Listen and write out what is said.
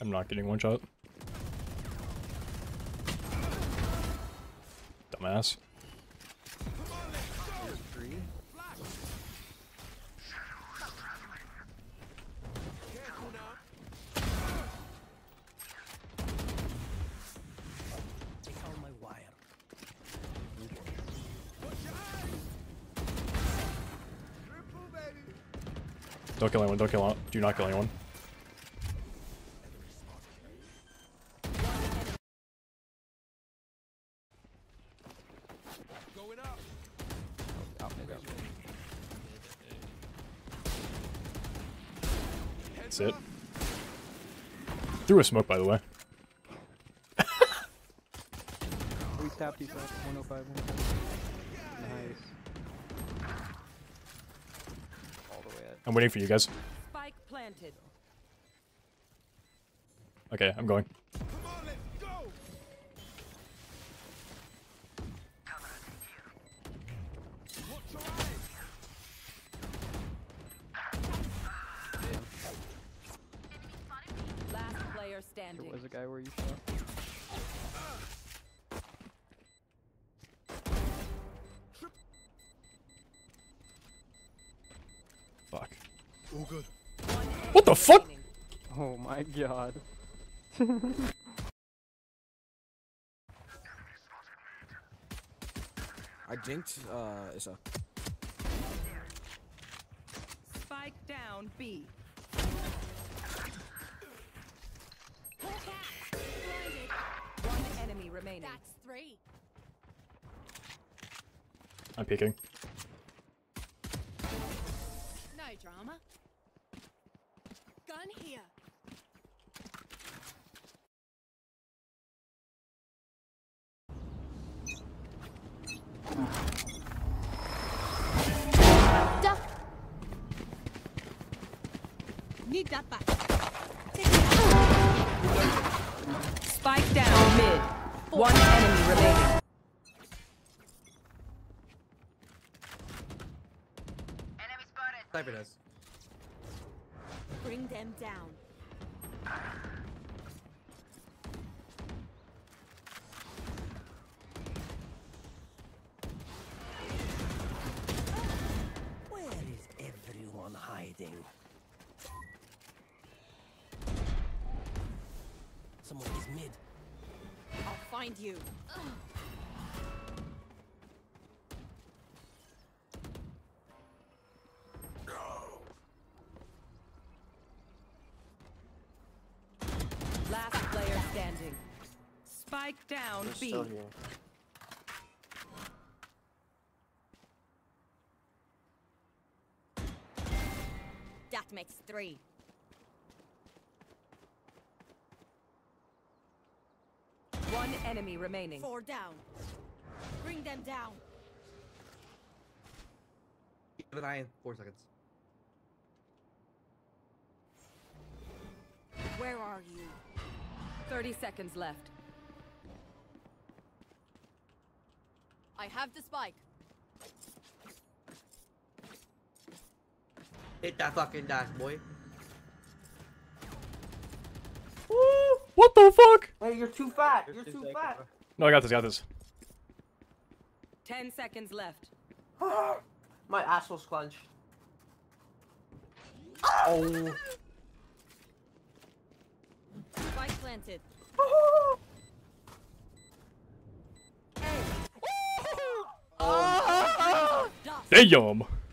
I'm not getting one shot. Dumbass. Don't kill anyone, don't kill anyone. Do not kill anyone. That's it. Threw a smoke, by the way. We tapped these up. 105, 105. Nice. All the way at. I'm waiting for you guys. Spike planted. Okay, I'm going. Last player standing. There was a guy where you shot. Fuck. All good. What the fuck? Oh my god. I jinked, Issa. Spike down B. One enemy remaining. That's 3. I'm peeking. No drama. Gun here. Duck. Need that back. Spike down mid. One enemy remaining. Sniper does. Bring them down. Where is everyone hiding? Someone is mid. I'll find you. Last player standing. Spike down B. Still here. That makes 3. One enemy remaining. 4 down. Bring them down. Keep an eye in 4 seconds. Where are you? 30 seconds left. I have the spike. Hit that fucking dash, boy. What the fuck? Hey, you're too fat. You're too fat. No, I got this, got this. 10 seconds left. My asshole's clenched. Oh. Spike planted. Damn!